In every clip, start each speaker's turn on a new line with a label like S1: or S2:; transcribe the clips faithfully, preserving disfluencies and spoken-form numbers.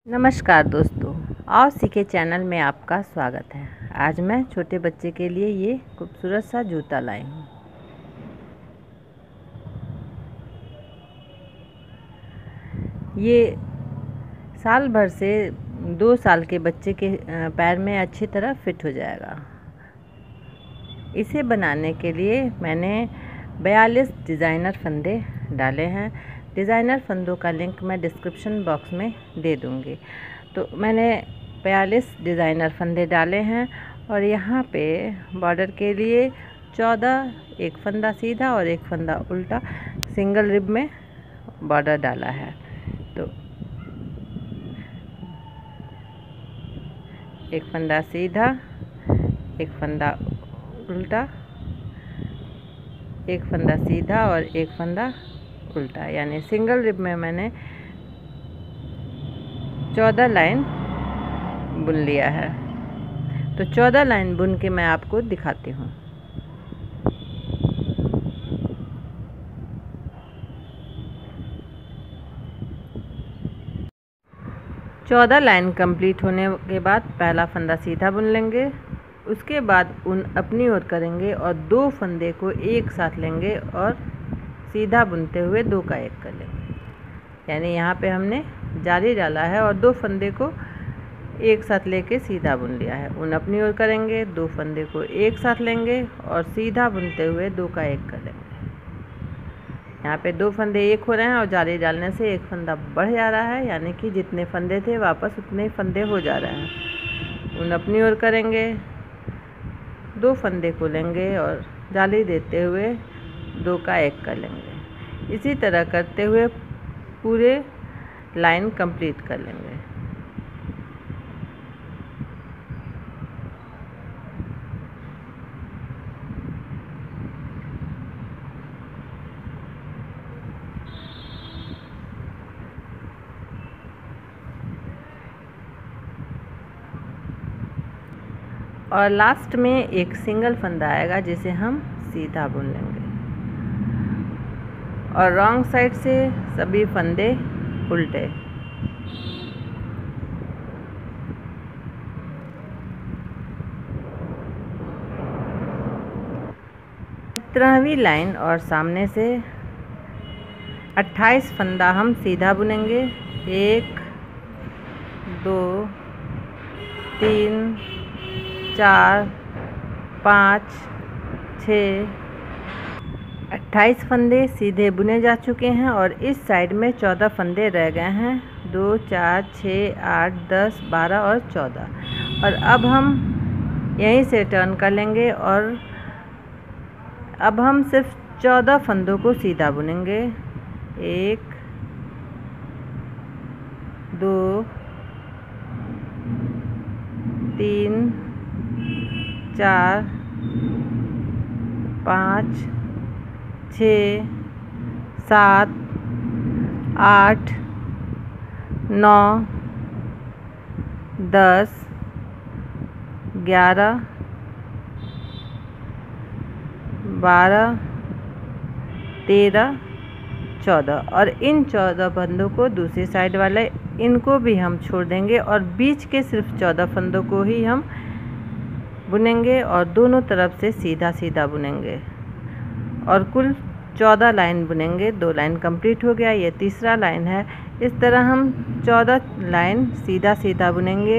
S1: नमस्कार दोस्तों, आओ सीखे चैनल में आपका स्वागत है। आज मैं छोटे बच्चे के लिए ये खूबसूरत सा जूता लाई हूँ। ये साल भर से दो साल के बच्चे के पैर में अच्छी तरह फिट हो जाएगा। इसे बनाने के लिए मैंने बयालीस डिज़ाइनर फंदे डाले हैं। डिज़ाइनर फंदों का लिंक मैं डिस्क्रिप्शन बॉक्स में दे दूँगी। तो मैंने बयालीस डिज़ाइनर फंदे डाले हैं और यहाँ पे बॉर्डर के लिए चौदह, एक फंदा सीधा और एक फंदा उल्टा सिंगल रिब में बॉर्डर डाला है। तो एक फंदा सीधा, एक फंदा उल्टा, एक फंदा सीधा और एक फंदा उल्टा, यानी सिंगल रिब में मैंने चौदह लाइन बुन लिया है। तो चौदह लाइन बुन के मैं आपको दिखाती हूँ। चौदह लाइन कंप्लीट होने के बाद पहला फंदा सीधा बुन लेंगे। उसके बाद ऊन अपनी ओर करेंगे और दो फंदे को एक साथ लेंगे और सीधा बुनते हुए दो का एक कर लेंगे। यानी यहाँ पे हमने जाली डाला है और दो फंदे को एक साथ लेके सीधा बुन लिया है। ऊन अपनी ओर करेंगे, दो फंदे को एक साथ लेंगे और सीधा बुनते हुए दो का एक कर लेंगे। यहाँ पे दो फंदे एक हो रहे हैं और जाली डालने से एक फंदा बढ़ जा रहा है, यानी कि जितने फंदे थे वापस उतने फंदे हो जा रहे हैं। ऊन अपनी ओर करेंगे, दो फंदे को लेंगे और जाली देते हुए दो का एक कर लेंगे। इसी तरह करते हुए पूरे लाइन कंप्लीट कर लेंगे। और लास्ट में एक सिंगल फंदा आएगा जिसे हम सीधा बुन लेंगे और रॉन्ग साइड से सभी फंदे उल्टे। सत्रहवीं लाइन और सामने से अट्ठाईस फंदा हम सीधा बुनेंगे। एक, दो, तीन, चार, पाँच, छः, अट्ठाईस फंदे सीधे बुने जा चुके हैं और इस साइड में चौदह फंदे रह गए हैं। दो, चार, छः, आठ, दस, बारह और चौदह। और अब हम यहीं से टर्न कर लेंगे और अब हम सिर्फ चौदह फंदों को सीधा बुनेंगे। एक, दो, तीन, चार, पाँच, छः, सात, आठ, नौ, दस, ग्यारह, बारह, तेरह, चौदह। और इन चौदह फंदों को दूसरी साइड वाले इनको भी हम छोड़ देंगे और बीच के सिर्फ चौदह फंदों को ही हम बुनेंगे और दोनों तरफ से सीधा सीधा बुनेंगे और कुल चौदह लाइन बुनेंगे। दो लाइन कंप्लीट हो गया, ये तीसरा लाइन है। इस तरह हम चौदह लाइन सीधा सीधा बुनेंगे।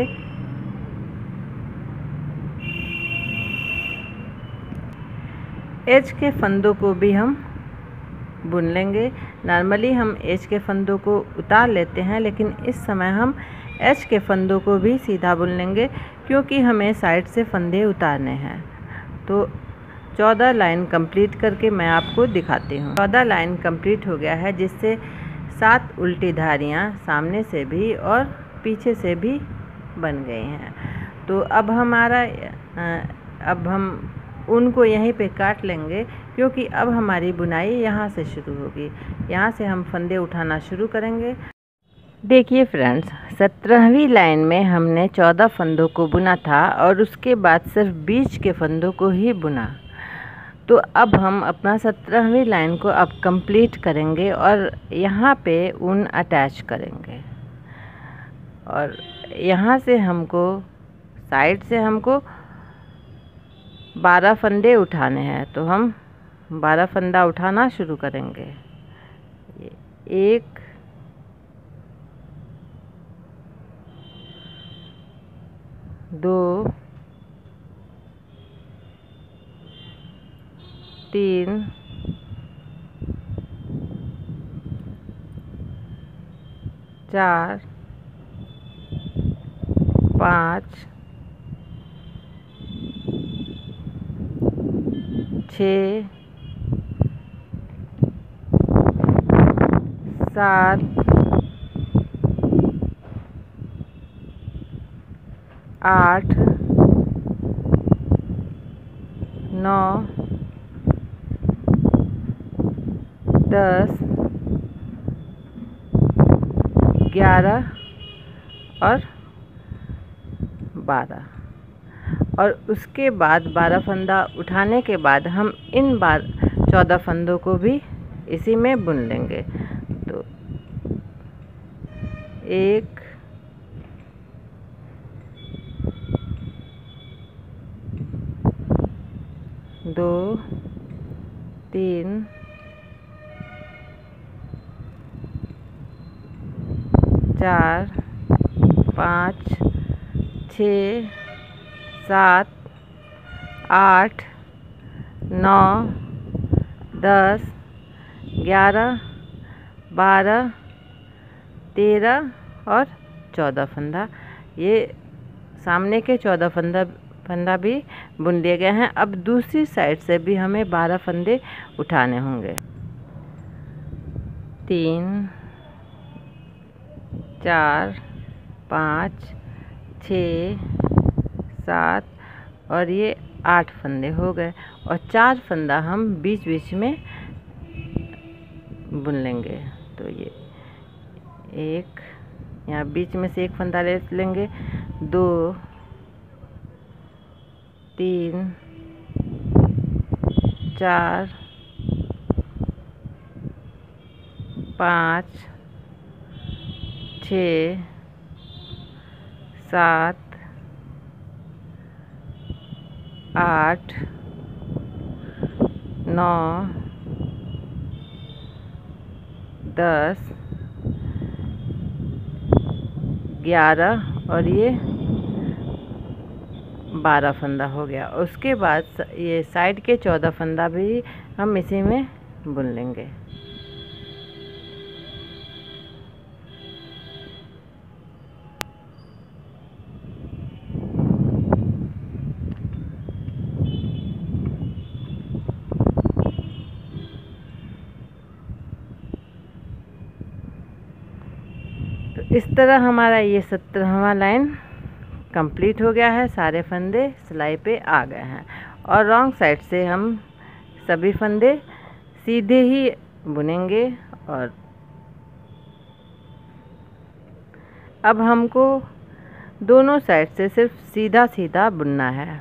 S1: एज के फंदों को भी हम बुन लेंगे। नॉर्मली हम एज के फंदों को उतार लेते हैं, लेकिन इस समय हम एज के फंदों को भी सीधा बुन लेंगे क्योंकि हमें साइड से फंदे उतारने हैं। तो चौदह लाइन कंप्लीट करके मैं आपको दिखाती हूँ। चौदह लाइन कंप्लीट हो गया है, जिससे सात उल्टी धारियाँ सामने से भी और पीछे से भी बन गई हैं। तो अब हमारा अब हम उनको यहीं पे काट लेंगे क्योंकि अब हमारी बुनाई यहाँ से शुरू होगी। यहाँ से हम फंदे उठाना शुरू करेंगे। देखिए फ्रेंड्स, सत्रहवीं लाइन में हमने चौदह फंदों को बुना था और उसके बाद सिर्फ बीच के फंदों को ही बुना। तो अब हम अपना सत्रहवीं लाइन को अब कंप्लीट करेंगे और यहाँ पे ऊन अटैच करेंगे। और यहाँ से हमको साइड से हमको बारह फंदे उठाने हैं। तो हम बारह फंदा उठाना शुरू करेंगे। एक, दो, तीन, चार, पाँच, छः, सात, आठ, नौ, दस, ग्यारह और बारह। और उसके बाद बारह फंदा उठाने के बाद हम इन बार चौदह फंदों को भी इसी में बुन लेंगे। तो एक, दो, तीन, चार, पाँच, छः, सात, आठ, नौ, दस, ग्यारह, बारह, तेरह और चौदह फंदा। ये सामने के चौदह फंदा फंदा भी बुन लिए गए हैं। अब दूसरी साइड से भी हमें बारह फंदे उठाने होंगे। तीन, चार, पाँच, छः, सात और ये आठ फंदे हो गए। और चार फंदा हम बीच बीच में बुन लेंगे। तो ये एक, यहाँ बीच में से एक फंदा ले लेंगे। दो, तीन, चार, पाँच, छः, सात, आठ, नौ, दस, ग्यारह और ये बारह फंदा हो गया। उसके बाद ये साइड के चौदह फंदा भी हम इसी में बुन लेंगे। तो इस तरह हमारा ये सत्रहवां लाइन कंप्लीट हो गया है। सारे फंदे सिलाई पे आ गए हैं और रॉन्ग साइड से हम सभी फंदे सीधे ही बुनेंगे। और अब हमको दोनों साइड से सिर्फ सीधा सीधा बुनना है।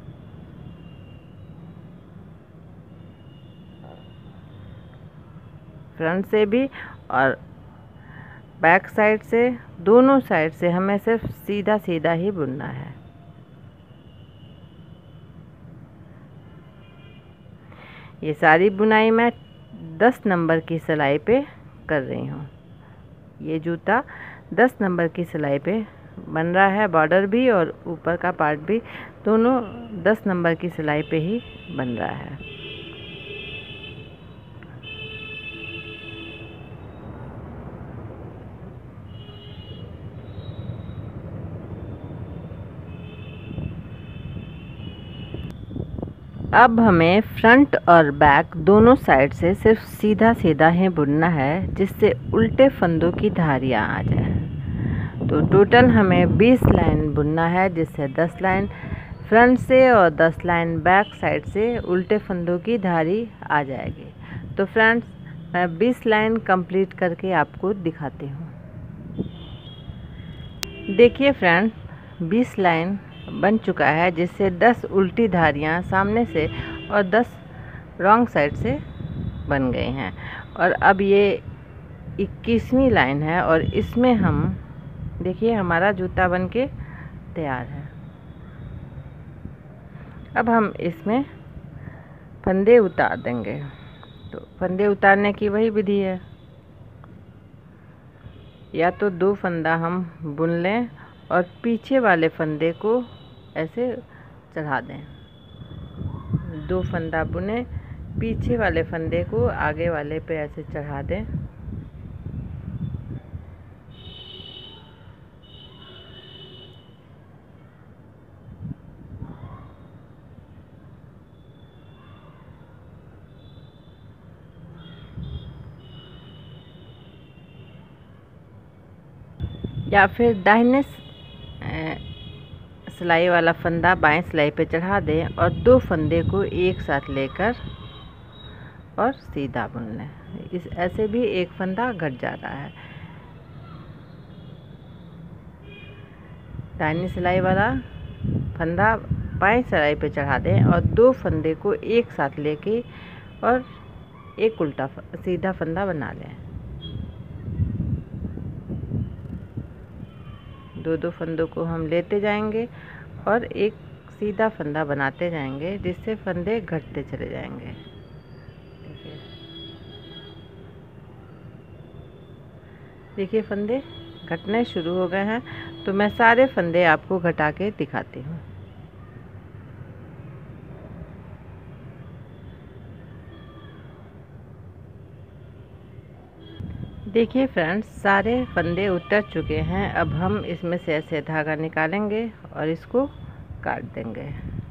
S1: फ्रंट से भी और बैक साइड से, दोनों साइड से हमें सिर्फ सीधा सीधा ही बुनना है। ये सारी बुनाई मैं दस नंबर की सिलाई पे कर रही हूँ। ये जूता दस नंबर की सिलाई पे बन रहा है। बॉर्डर भी और ऊपर का पार्ट भी दोनों दस नंबर की सिलाई पे ही बन रहा है। अब हमें फ्रंट और बैक दोनों साइड से सिर्फ सीधा सीधा ही बुनना है, जिससे उल्टे फंदों की धारियाँ आ जाए। तो टोटल हमें बीस लाइन बुनना है, जिससे दस लाइन फ्रंट से और दस लाइन बैक साइड से उल्टे फंदों की धारी आ जाएगी। तो फ्रेंड्स, मैं बीस लाइन कंप्लीट करके आपको दिखाती हूँ। देखिए फ्रेंड्स, बीस लाइन बन चुका है, जिससे दस उल्टी धारियाँ सामने से और दस रॉन्ग साइड से बन गई हैं। और अब ये इक्कीसवीं लाइन है और इसमें हम देखिए हमारा जूता बन के तैयार है। अब हम इसमें फंदे उतार देंगे। तो फंदे उतारने की वही विधि है, या तो दो फंदा हम बुन लें और पीछे वाले फंदे को ऐसे चढ़ा दें। दो फंदा बुने, पीछे वाले फंदे को आगे वाले पे ऐसे चढ़ा दें। या फिर दाहिने सिलाई वाला फंदा बाएं सिलाई पे चढ़ा दें और दो फंदे को एक साथ लेकर और सीधा बुन लें। इस ऐसे भी एक फंदा घट जा रहा है। दाहिनी सिलाई वाला फंदा बाएं सिलाई पे चढ़ा दें और दो फंदे को एक साथ लेके और एक उल्टा सीधा फंदा बना लें। दो दो फंदों को हम लेते जाएंगे और एक सीधा फंदा बनाते जाएंगे, जिससे फंदे घटते चले जाएंगे। देखिए देखिए फंदे घटने शुरू हो गए हैं। तो मैं सारे फंदे आपको घटा के दिखाती हूँ। देखिए फ्रेंड्स, सारे फंदे उतर चुके हैं। अब हम इसमें से ऐसे धागा निकालेंगे और इसको काट देंगे।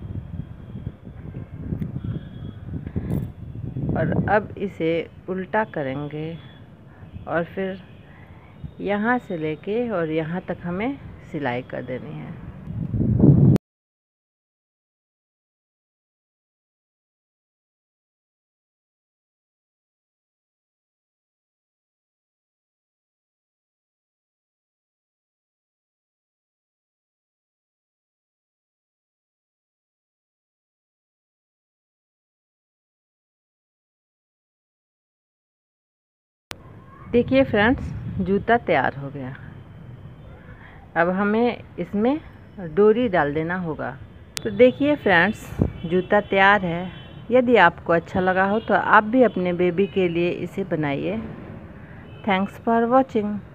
S1: और अब इसे उल्टा करेंगे और फिर यहाँ से लेके और यहाँ तक हमें सिलाई कर देनी है। देखिए फ्रेंड्स, जूता तैयार हो गया। अब हमें इसमें डोरी डाल देना होगा। तो देखिए फ्रेंड्स, जूता तैयार है। यदि आपको अच्छा लगा हो तो आप भी अपने बेबी के लिए इसे बनाइए। Thanks for watching.